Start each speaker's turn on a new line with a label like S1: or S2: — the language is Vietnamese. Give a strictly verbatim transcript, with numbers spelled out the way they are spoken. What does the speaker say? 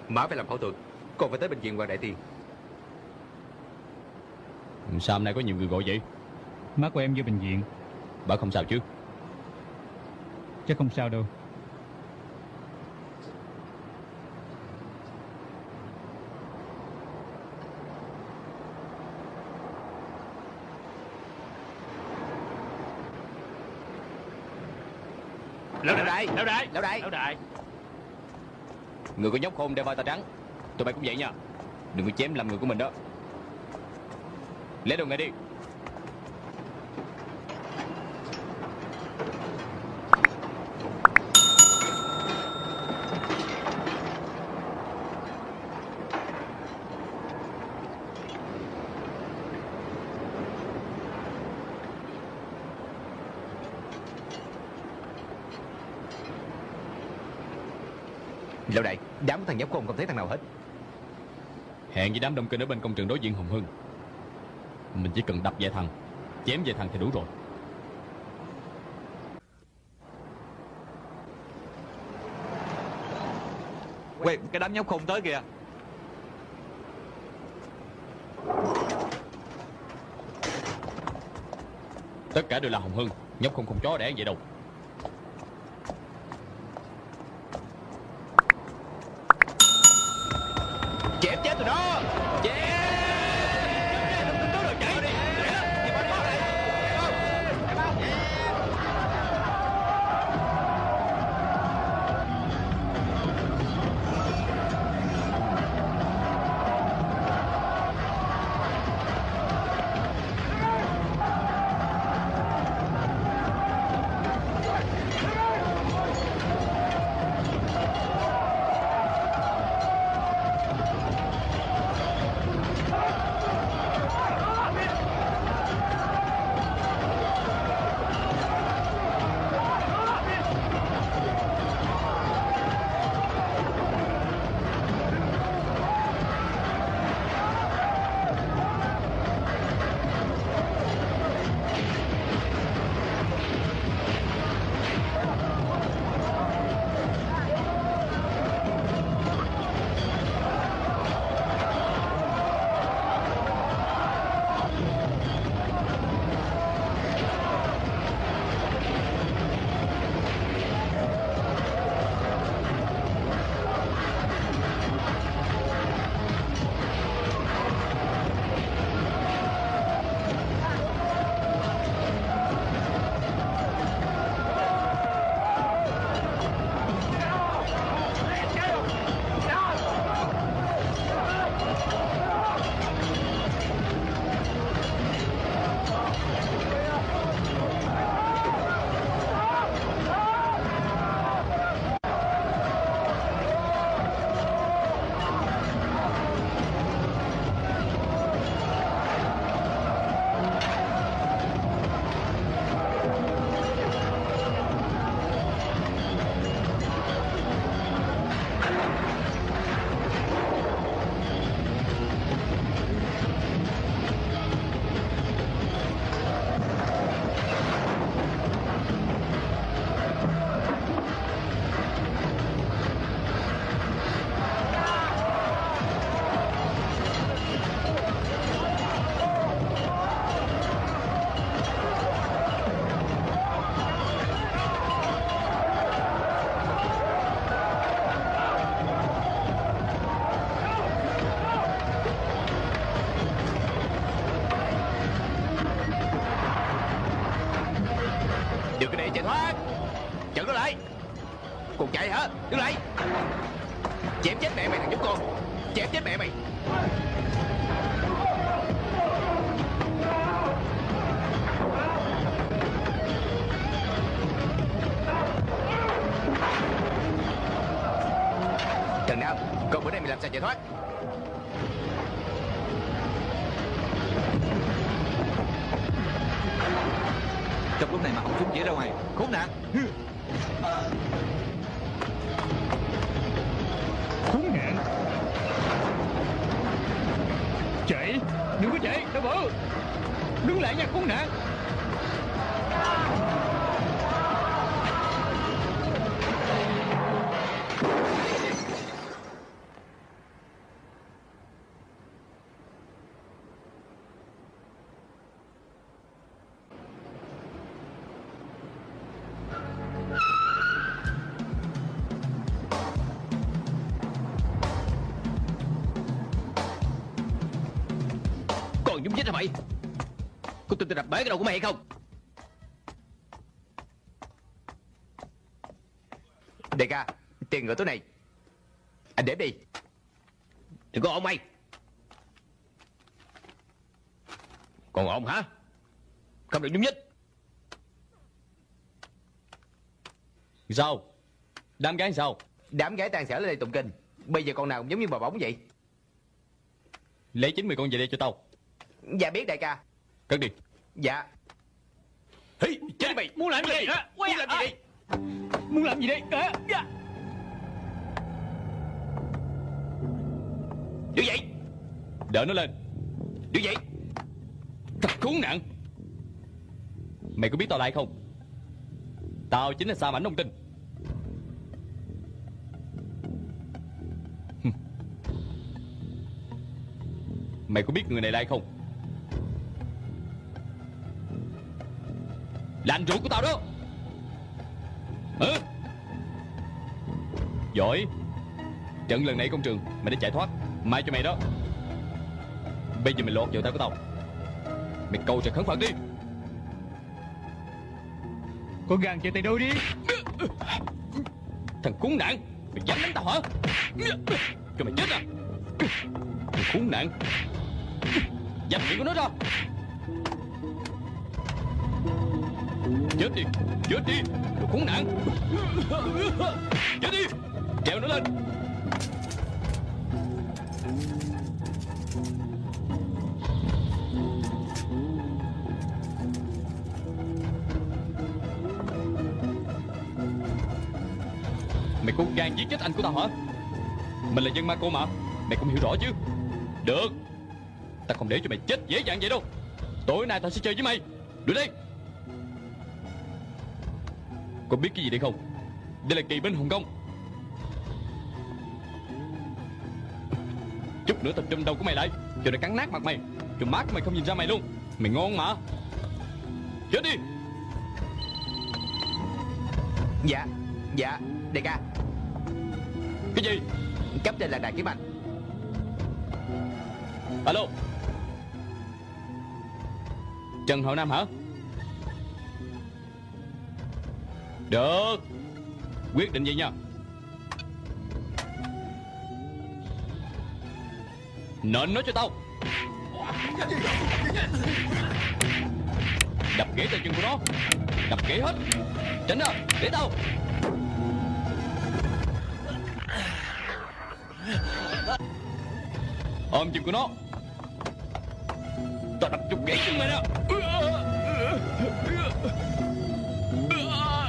S1: Má phải làm phẫu thuật, còn phải tới bệnh viện Hoàng Đại Tiên.
S2: Sao hôm nay có nhiều người gọi vậy?
S3: Má của em vô bệnh viện.
S2: Bà không sao chứ?
S3: Chắc không sao đâu.
S1: Lão đại,
S2: Lão đại,
S1: lão đại,
S2: lão đại. Người có nhóc khôn đeo bao tay trắng. Tụi bay cũng vậy nha. Đừng có chém làm người của mình đó. Lấy đồ ngay đi.
S1: lão đại, đám thằng nhóc khôn không thấy thằng nào hết.
S2: Hẹn với đám đông kinh ở bên công trường đối diện Hồng Hưng. Mình chỉ cần đập vài thằng, chém vài thằng thì đủ rồi.
S4: Quay, cái đám nhóc khôn tới kìa.
S2: Tất cả đều là Hồng Hưng. Nhóc không không chó đẻ vậy đâu.
S1: Chém chết tụi nó. Chém. Đừng có để chạy thoát. Chặn nó lại. Còn chạy hả? Đứng lại. Chém chết mẹ mày thằng nhóc con. Chém chết mẹ mày. Trần Nam, con bữa nay mày làm sao chạy thoát?
S4: Trong lúc này mà họng súng chỉ ra ngoài, khốn nạn.
S3: Khốn nạn. Chạy. Đừng có chạy, đâu bự. Đứng lại nha khốn nạn.
S1: chết rồi mày. Có tin tôi đập bể cái đầu của mày hay không? Đại ca, tiền ngựa tối này anh để đi. Đừng có ôm mày. Còn ôm hả? Không được nhúc nhích.
S2: Sao? Đám gái sao?
S1: Đám gái tàn sở lên đây tụng kinh. Bây giờ con nào cũng giống như bà bóng vậy.
S2: Lấy chín mươi con về đây cho tao.
S1: Dạ biết đại ca.
S2: Cất đi.
S1: Dạ.
S3: Hí,
S1: Chết đi mày.
S3: Muốn làm gì
S1: Đi.
S3: đi?
S1: Muốn làm gì đi?
S3: Muốn làm gì đi? À, dạ.
S1: Đứng dậy.
S2: Đỡ nó lên.
S1: Đứng dậy.
S2: Thật khốn nạn. Mày có biết tao là ai không? Tao chính là Sa Mảnh ông Tinh. Mày có biết người này là ai không? Là anh ruột của tao đó. Ừ. Giỏi. Trận lần này công trường mày đã chạy thoát. Mai cho mày đó. Bây giờ mày lọt vào tay của tao. Mày cầu sẽ khấn phật đi.
S3: Có gan chạy tay đôi đi.
S2: Thằng khốn nạn. Mày dám đánh tao hả? Cho mày chết à. Thằng khốn nạn. Dám miệng của nó ra. Chết đi. Chết đi. Đồ khốn nạn. Chết đi. Treo nó lên. Mày có gan giết chết anh của tao hả? Mình là dân ma cô mà. Mày cũng hiểu rõ chứ. Được. Tao không để cho mày chết dễ dàng vậy đâu. Tối nay tao sẽ chơi với mày. Đuổi đi. Có biết cái gì đây không? Đây là kỳ binh hồng công. Chút nữa tao châm đầu của mày lại cho nó cắn nát mặt mày. Cho má của mày không nhìn ra mày luôn. Mày ngon mà. Chết đi.
S1: Dạ. Dạ. Đại ca.
S2: Cái gì?
S1: Cấp trên là Đại Kiếm Anh.
S2: Alo. Trần Hậu Nam hả? Được. Quyết định vậy nha. Nện nó cho tao. Đập gãy tay chân của nó. Đập gãy hết. Tránh ra. Để tao. Ôm chân của nó. Tao đập chục gãy chân mày đó.